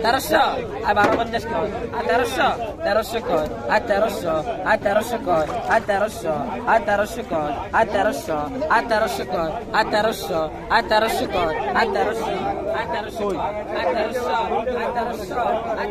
1300 আর 1250 কয় আর 1300 কয় আর 1300 আর 1300 কয় আর 1300 আর 1300 কয় আর 1300 আর 1300 কয় আর 1300 আর 1300 কয় আর 1300 আর 1300 আর 1300 আর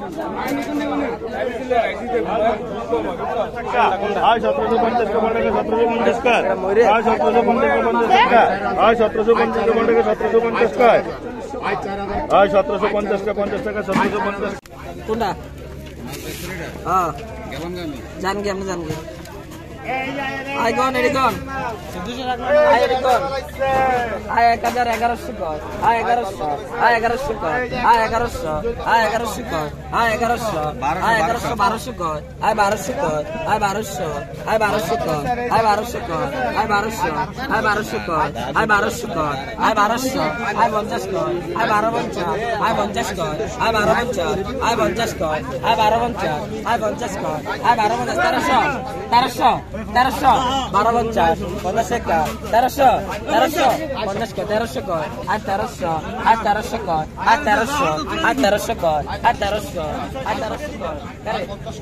1750 টাকা 1750 কোনটা হ্যাঁ জানগি আপনি জানগি আই গন এডি গন আই এডি গন আই 1100 কয় আই 1100 আই 1100 কয় আই 1100 আই 1100 কয় আই 1100 আই 1100 1200 কয় আই 1200 কয় আই 1200 আই 1200 কয় আই 1200 কয় আই 1200 আই 1200 কয় আই 1200 কয় আই 1200 আই 50 কয় আই 1250 আই 50 কয় আই 1250 আই 50 কয় আই 1250 আই 50 কয় আই 1250 1300 1250 50 টাকা 1300 50 কয় 1300 কয় আর 1300 আর 1300 কয় আর 1300 আর 1300 কয় আর 1300 আর 1300 কয় আরে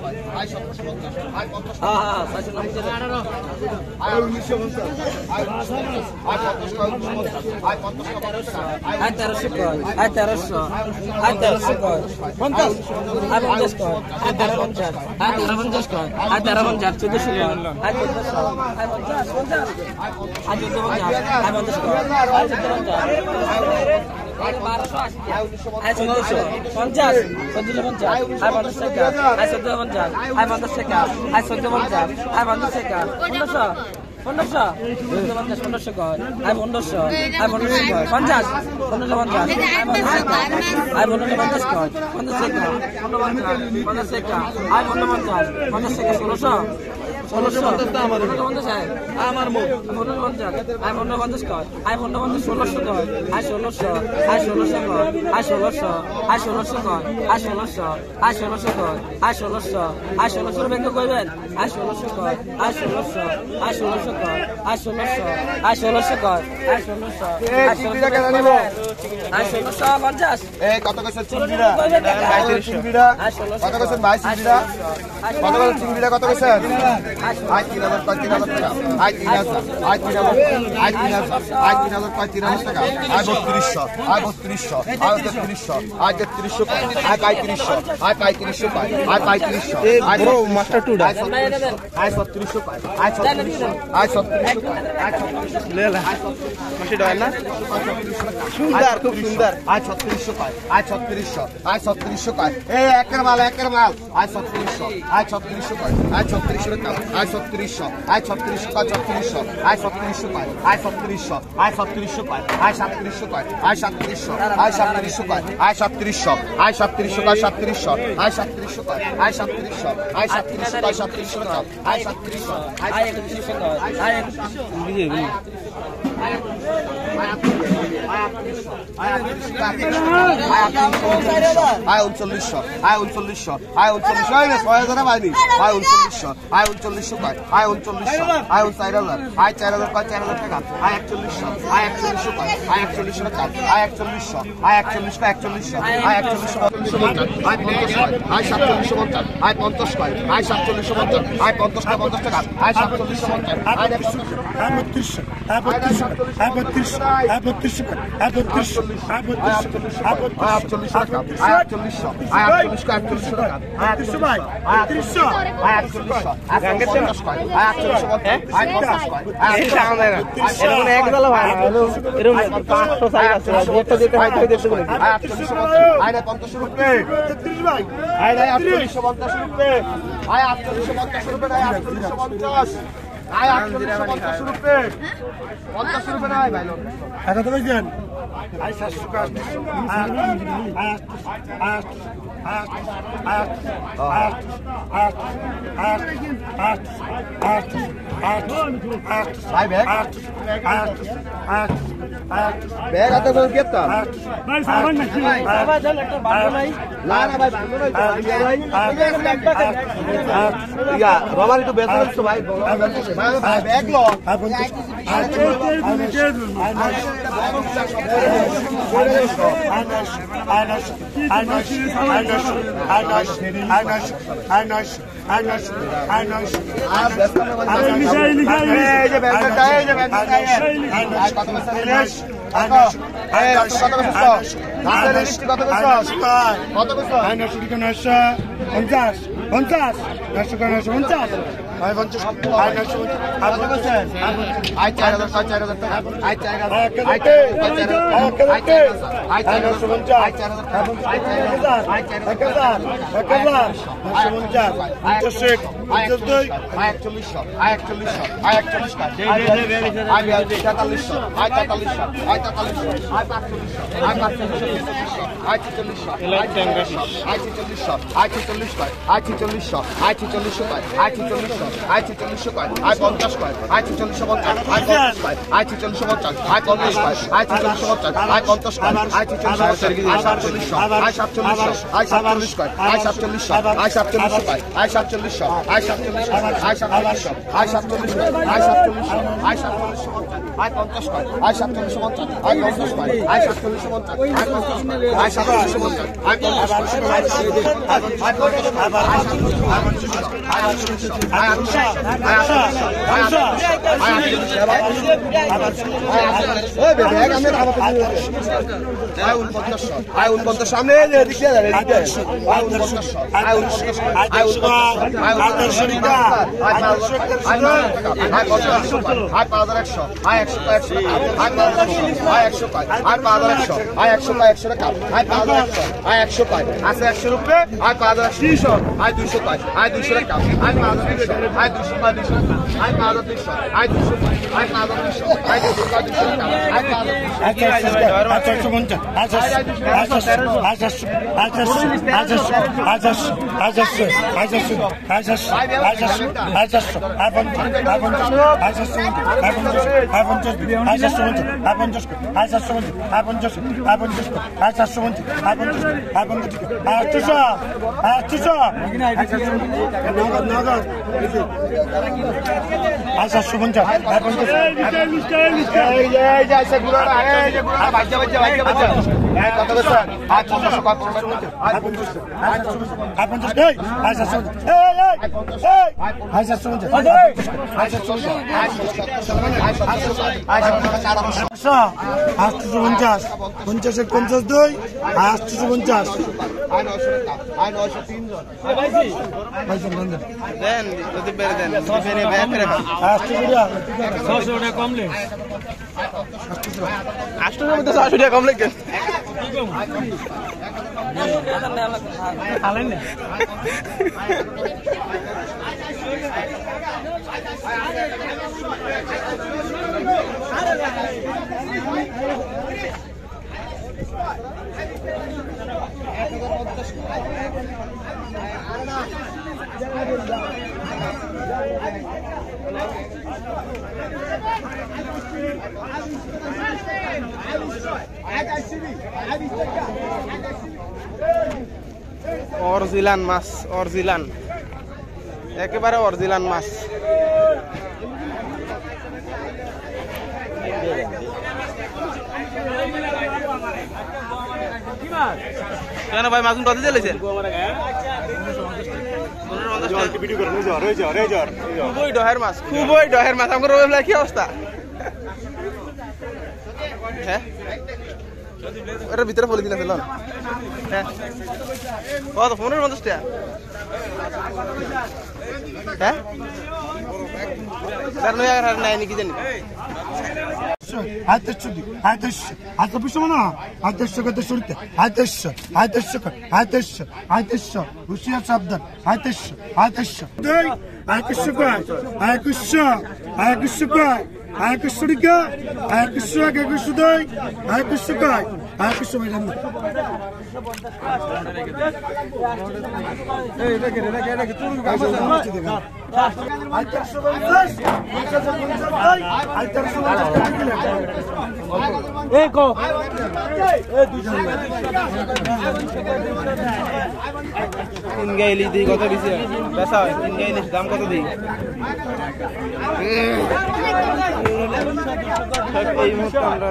হ্যাঁ পাঁচ নম্বর আর 1950 আর 1300 কয় আর 1300 আর 1300 কয় 50 আর 50 কয় আর 1350 আর 1350 কয় আর 1350 1400 কয় আর 1400 আর 50 আর 1450 আর 50 কয় আর 1450 আর 1280 আর 1450 1450 আর 50 টাকা আর 1450 আর 50 টাকা আর 1450 আর 50 টাকা 1500 1500 কয় আর 1500 আর 1500 কয় 50 1550 আর 1550 কয় 50 টাকা 50 টাকা আর 1550 50 টাকা 1600 আমার মুখ 1550 আর 1550 কয় আর 1550 1600 কয় আর 1600 আর 1600 কয় আর 1600 আর 1600 কয় আর 1600 আর 1600 কয় আর 1600 আর 1600 ব্যাংক কইবেন আর 1600 কয় আর 1600 আর 1600 কয় আর 1600 আর 1600 কয় আর 1600 আর 1600 টাকা নিব আর 1650 এই কত কইছে চিংড়িটা 35 চিংড়িটা কত কইছে 22 চিংড়িটা কত কইছে চিংড়িটা কত কইছে আই 3000 টাকা আই 3000 আই 3000 আই 3000 আই 3000 কয় 3000 টাকা আই 3200 আই 3200 আই 3300 আই 3300 আই 3500 আই 3500 আই 3500 আই ব্রো মাস্টার টুডা আই 3700 আই 3700 আই 3700 লে লে মাসি ডয় না সুন্দর খুব সুন্দর আই 3600 আই 3600 আই 3600 এই একের মাল আই 3600 আই 3600 আই 3600 টাকা আই 3600 আই 3600 আই 3600 আই 3700 আই 3700 আই 3700 আই 3700 আই 3700 আই 3700 আই 3700 আই 3700 আই 3700 আই 3700 আই 3700 আই 3700 আই 3700 আই 3100 কয় আই 3900 আই 3900 আই 3900 আই 6000 বাইনি আই 3900 আই 3900 কয় আই 3900 আই 4000 আই 4000 কয় 4000 টাকা আই 4100 আই 4100 কয় আই 4100 টাকা আই 4100 আই 4100 আই 4100 আই 50 আই 4750 আই 50 কয় আই 4750 আই 50 টাকা আই 4750 আই রমারি তো বেতন ভাই ব্যাগ লো অরিজিনাল মাছ, অরিজিনাল, একেবারে অরিজিনাল মাছ। কেন ভাই মাছ কত চলেছেন? খুবই ডহের মাছ, খুবই ডহের মাছ। আমার রবিবার কি অবস্থা? হ্যাঁ, এটার ভিতরে বলে দিন আসলে। হ্যাঁ, কত? 15-50 টাকা। হ্যাঁ, নেয়নি কি জানি। ইলিশ দিই কত দিছে? বেচা হয় ইলিশ দাম কত দিই? এই মুহূর্তে আমরা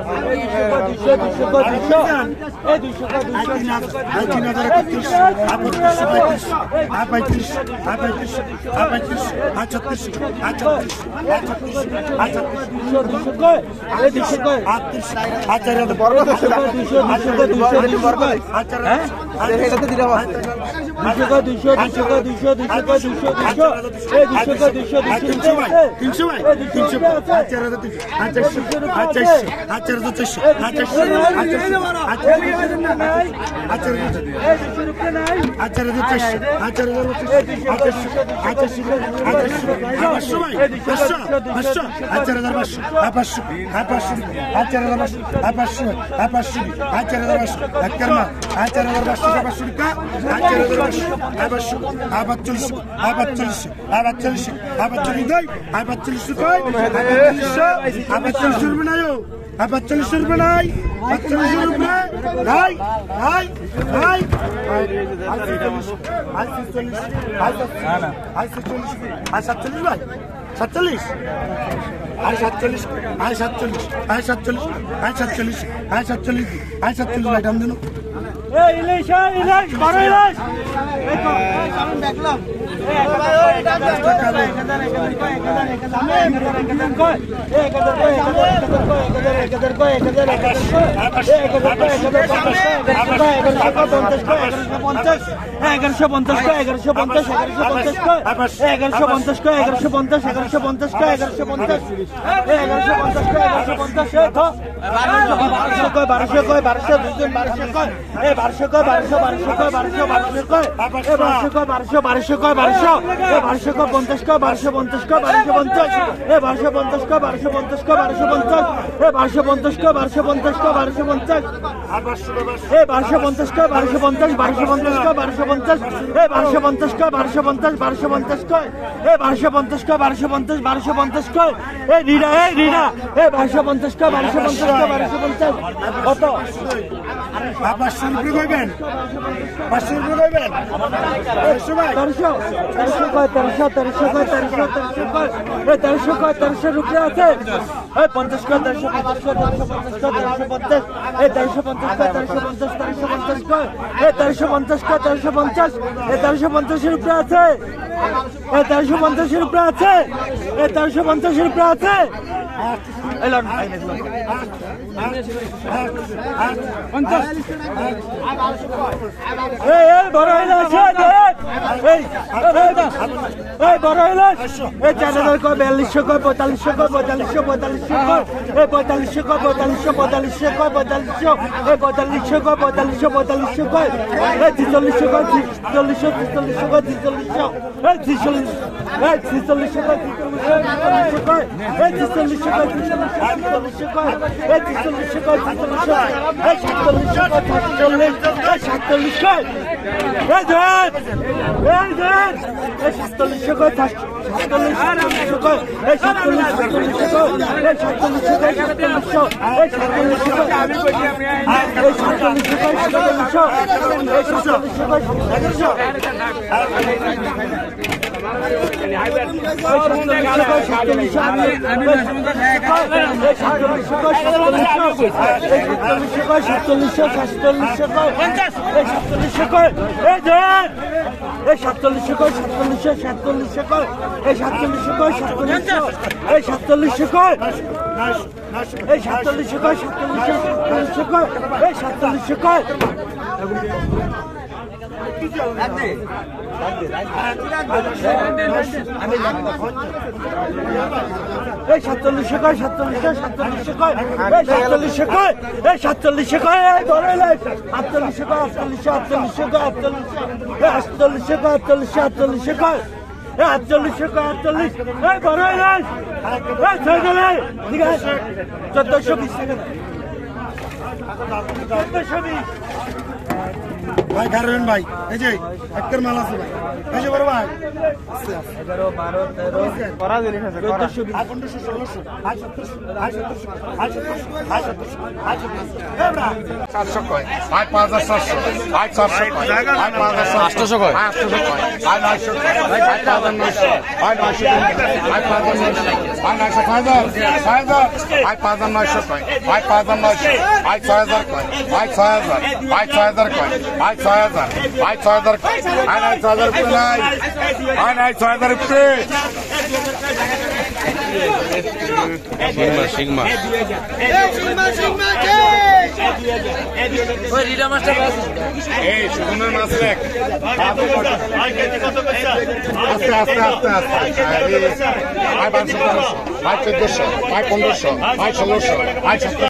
ভাই গাড়বেন ভাই এই যে একটা মাল আছে ভাই এই যে বড় ভাই 11 12 13 করা জিনিস আছে করা 1500 1600 সাতশো কয় আট 5700 আট 700 কয় আট 5800 কয় 800 কয় আট 900 কয় আট 5900 আট 900 আট 5900 আট 900 আট 5900 কয় আট 5900 আট 6000 কয় আট 6000 আট 6000 কয় আট 6000 আট 6000 কয় আট 6000 কয় নাই আট 6000 কয় সিগমা ওই রিডা মাস্টার আছে এই সুগুনের মাছ লেখ আস্তে আস্তে আস্তে আস্তে আয় 500 আয় 1400 আয় 1500 আয় 1600 আয় 1700